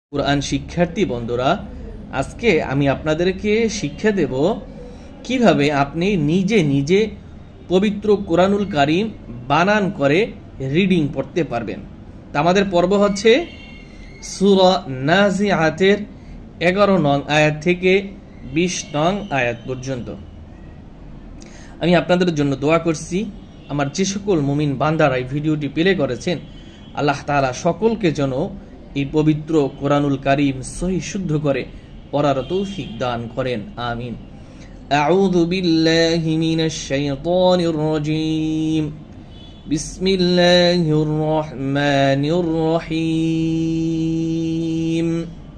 কোরআন শিক্ষার্থী বন্ধুরা, আজকে আমি আপনাদেরকে শিক্ষা দেব কিভাবে আপনি নিজে নিজে পবিত্র কোরআনুল কারীম বানান করে রিডিং পড়তে পারবেন। তা আমাদের পর্ব হচ্ছে সূরা নাজিআতের 11 নং আয়াত থেকে 20 নং আয়াত পর্যন্ত। আমি আপনাদের জন্য দোয়া করছি, আমার যে সকল মুমিন বান্দারা এই ভিডিওটি প্লে করেছেন, আল্লাহ তাআলা সকলকে যেন এই পবিত্র কোরআনুল কারীম সহি শুদ্ধ করে পড়ার তৌফিক দান করেন, আমিন। আউযু বিল্লাহি মিনাশ শাইতানির রাজীম। বিসমিল্লাহির রহমানির রহিম।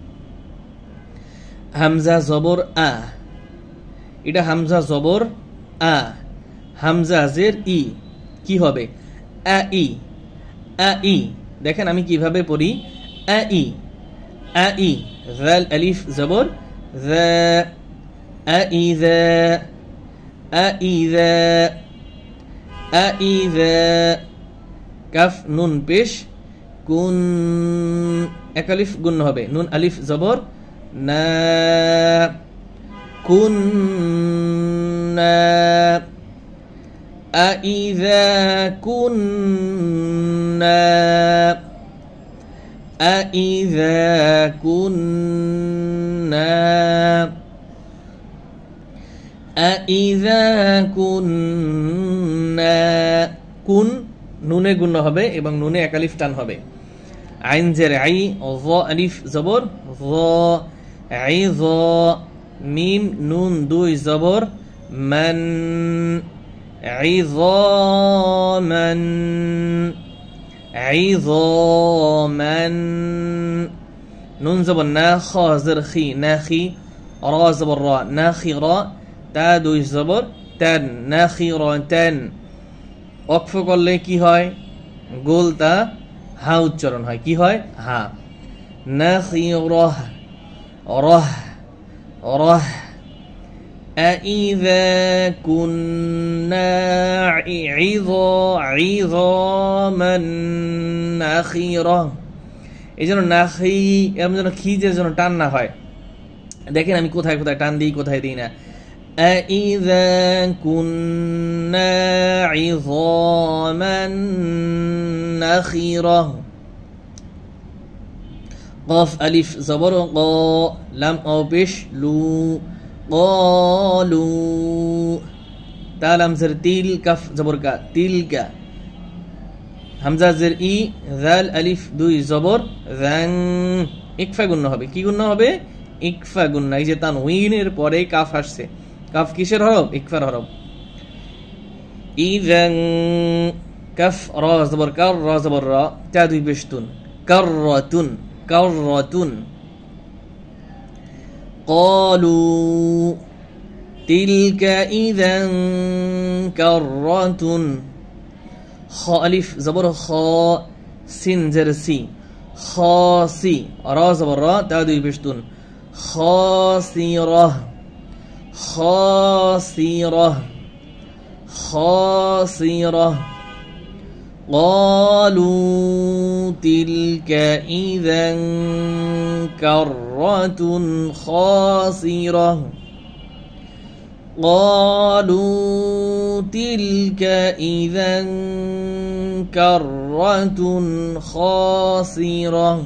হামজা জবর আ, এটা হামজা জবর আ, হামজা জের ই, কি হবে? আ ই, আ ই। দেখেন আমি কিভাবে পড়ি, আ ই, আ ই, জাল আলিফ জবর যা, আ ই যা, আ ই যা, আ ই যা। কাফ নুন পেশ কুন, এক আলিফ গুণ হবে, নুন আলিফ জবর না, কুন না, আ ই যা কুন না, أَإِذَا كُنَّا أَإِذَا كُنَّا। কুন নুনে গুণ হবে এবং নুনে এক আলিফ টান হবে। আইন জের আই, য আলিফ জবর য, আই য, মিম নুন দুই জবর মান, আই য মান, عظاما نون زبر نا، خا زر خي ناخي، را زبر را ناخرا، تا দুই জবর তান, নাখিরাতান। ওয়াকফ করলে কি হয়? গোলতা হা উচ্চারণ হয়, কি হয়? হা। নাখিরাহ, রাহ, রাহ। أَإِذَا كُنَّا عِظَامًا نَخِرَةً। এই জন্য নাখি এমন যেন খিজের জন্য টান না হয়। দেখেন আমি কোথায় কোথায় টান দিই, কোথায় দিই না। أَإِذَا كُنَّا عِظَامًا نَخِرَةً। قاف আলিফ জবর ক, লাম অ পেশ লু, قالوا। তাল হামজার তিল, কাফ জবর কা, তিলকা। হামজা জের ই, জাল আলিফ দুই জবর যাং, ইকফা গুণ হবে, কি গুণ হবে? ইকফা গুণ। এই যে তানউইনের পরে কাফ আসছে, কাফ কিসের হরফ? ইকফার হরফ। ইযাং, কাফ রা জবর কার, রা জবর রা, তা দুই পেশ তুন, কাররাতুন, কাররাতুন। قالوا تلك إذا كرة، خا ألف زبر خا، سين زر سي، خاسي، را زبر را، تا دوي بشتون، خاسرة، خاسرة، خاسرة. قالوا تلك إذا كرة خاسرة، قالوا تلك إذا كرة خاسرة،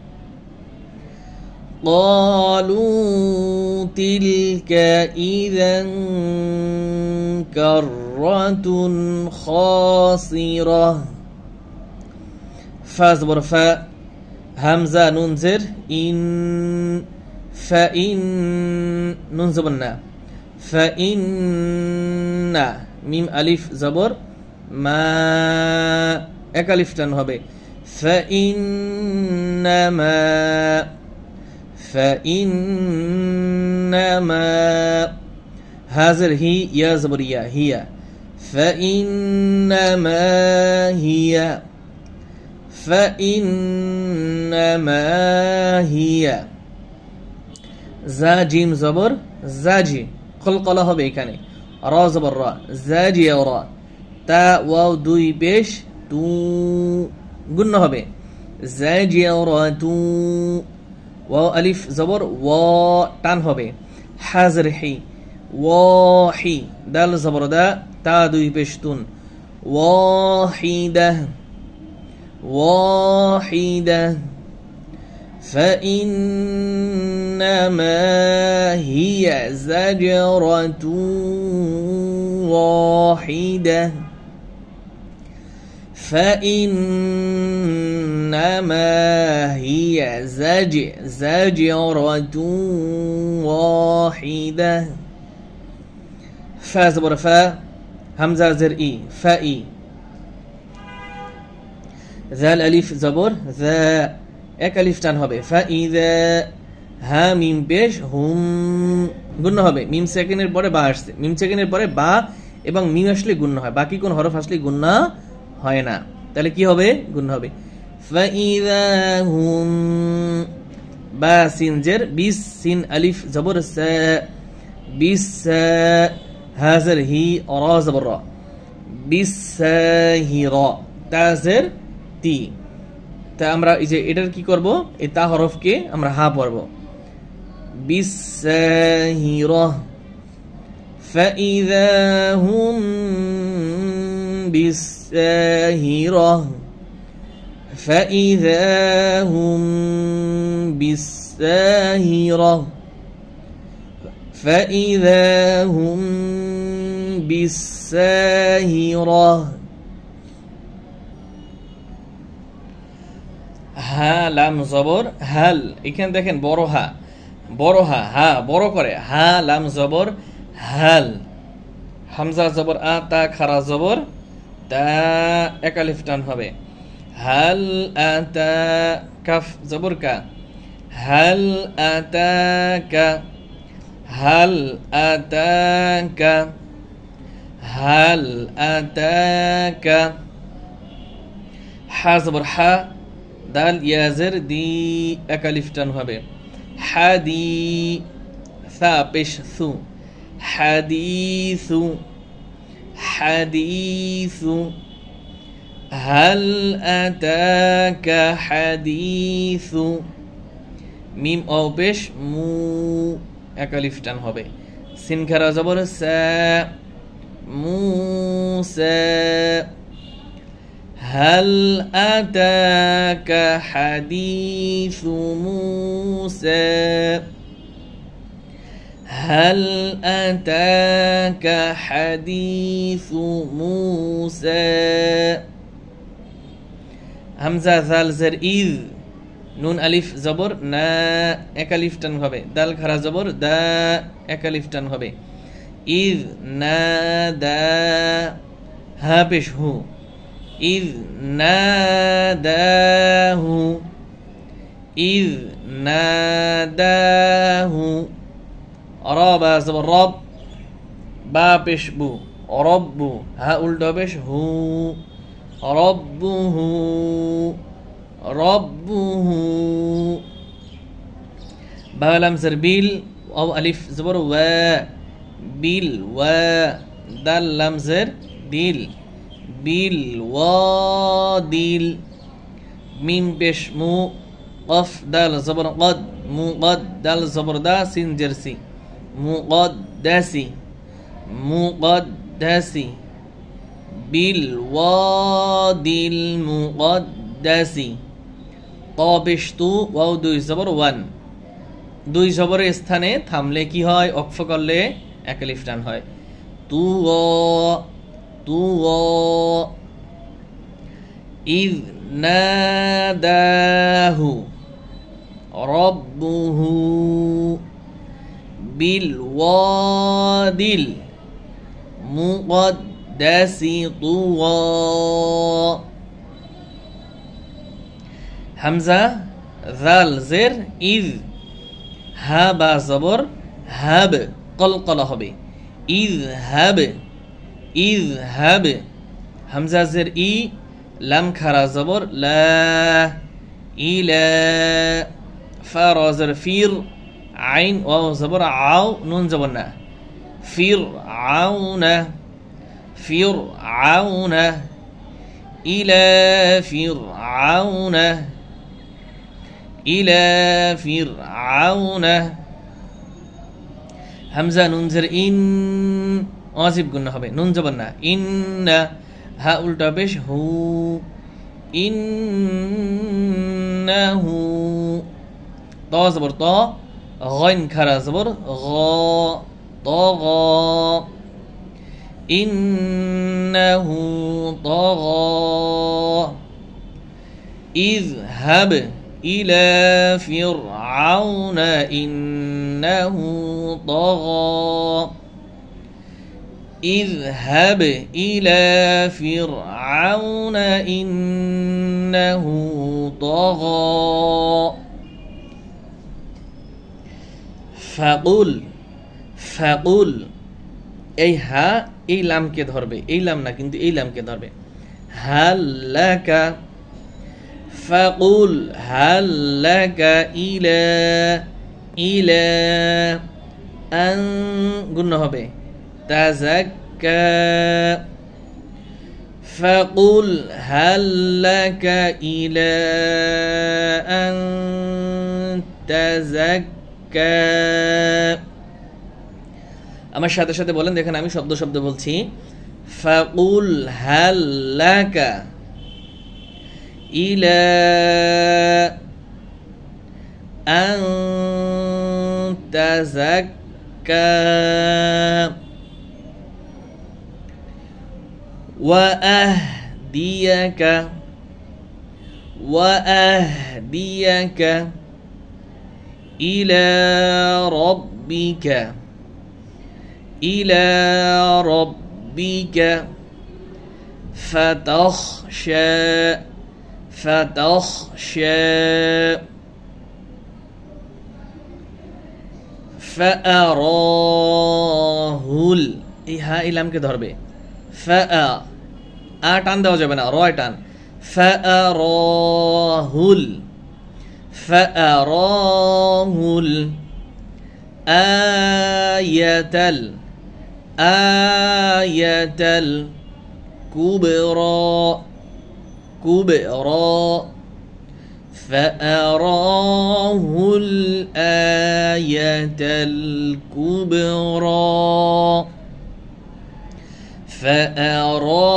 قالوا تلك إذا كرة خاسرة। فا زبر فا، همزة نون زر إن، فإن نون زبر نا، فإن ميم ألف زبر ما، এক আলিফ টান হবে। فإنما، فإنما হাজর হি, ইয়া জবর ইয়া, হিয়া। فإنما هي، فإنما هي। জা জিম জবর জাজি, কলকলা হবে এখানে, রা জবর রা, জাজিয়া রা, তা ওয়াও দুই পেশ তু, গুণ হবে, জাজিয়ারাতু, ওয়াও আলিফ জবর ওয়া টান হবে হাজর হি ওয়াহি দাল জবর দা তা দুই পেশ তুন ওয়াহিদা ওয়াহিদা فإنما هي زجرة واحدة فإنما هي زجرة واحدة فا زبر فا همزة زر إي فائي ذال ألف زبر ذا এক আলিফ টান হবে ফাইযা হা মিম পেশ হুম গুণ্য হবে মিম সেকেন্ডের পরে বা আসছে মিম সেকেন্ডের পরে বা এবং মিম আসলে গুণ্য হয় বাকি কোন হরফ আসলে গুণ্য হয় না তাহলে কি হবে গুণ্য হবে ফাইযা হুম বা সিন জের বিস সিন আলিফ জবর সা বিস হাজার হি রা জবর রা বিসাহিরা তাজের তি তা আমরা এই যে এটার কি করব এই তা হরফকে আমরা হা পড়ব বিসাহিরা ফাইযা হুম বিসাহিরা ফাইযা হুম বিসাহিরা ফাইযা হুম বিসাহিরা হা লাম জবর হাল এখানে দেখেন বড় হা হা বড় করে হা লাম জবর হাল হামজা জবর আ তা খারা জবর তা এক আলিফ টান হবে হাল আতা কাফ জবর কা হাল আতাকা হাল আতাকা হাল আতাকা হা জবর হা দাল ইয়াজের দি এক আলিফ টান হবে হাদি সা পেশ সু হাদিসু হাদিসু হাল আতাকা হাদিসু মিম ও পেশ মু এক আলিফ টান হবে সিন খারা জবর সা মুসা هل أتاك حديث موسى هل أتاك حديث موسى همزة ذال زر إذ নুন আলিফ জবর না এক আলিফ টান হবে দাল খারা জবর দা এক আলিফ টান হবে ইজ না দা হা পেশ হু ইজ নাদাহু ইজ নাদাহু রবা জবর রব বা পেশ বু রব্বু হা উল্টো পেশ হু রব্বুহু রব্বুহু বা লাম জের বিল ওয়া আলিফ জবর ওয়া বিল ওয়া দাল লাম জের দিল বিল ওয়াদিল মিম পেশ মু কফ দাল জবর কদ মু কদ দাল জবর দা সিন জারসি মুকদ্দাসি মুকদ্দাসি বিল ওয়াদিল মুকদ্দাসি কবিশতু ওয়াও দুই জবর ওয়ান দুই জবরের স্থানে থামলে কি হয় ওকফ করলে এক আলিফ টান হয় তু তু ইয নাদাহু রব্বুহু বিল ওয়াদিল মুকদ্দাসি তুওয়া হামজা জাল জের ইয হা বা জবর হাব কলকলা হবে ইযহাব ইযহাব হামজা জের ই লাম খারা জবর লা ইলা ফা রা জের ফির আইন ওয়াও জবর আও নুন জবর না ফির আউনা ফির আউনা ইলা ফির আউনা إلى فرعون হামজা নুন জের ইন ওয়াজিব গুণ হবে নুন জবর না ইন্না হা উল্টা পেশ হু ইন্নাহু ত জবর ত গইন খারা জবর গ طغ إنه طغى اذهب إلى فرعون إنه طغى اذهب إلى فرعون إنه طغى فقل ফাকুল এই হা এই লামকে ধরবে এই লাম না কিন্তু এই লামকে ধরবে হাল্লাকা ফাকুল হাল্লাকা ইলা ইলা আন গুণ হবে তাযাক্কা ফাকুল হাল্লাকা ইলা আন তাযাক্কা আমার সাথে সাথে বলেন দেখেন আমি শব্দ শব্দ বলছি ফাকুল হাল্লাকা ইলা আন তাযাক্কা ওয়া আহদিয়াকা ইলা রাব্বিকা إلى ربك فتخشى فأراه এই হা ইলামকে ধরবে ফা আ টান দেওয়া যাবে না রয় টান ফাআরাহুল আয়াতাল كبرى فأراه الآية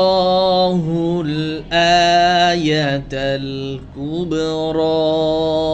الكبرى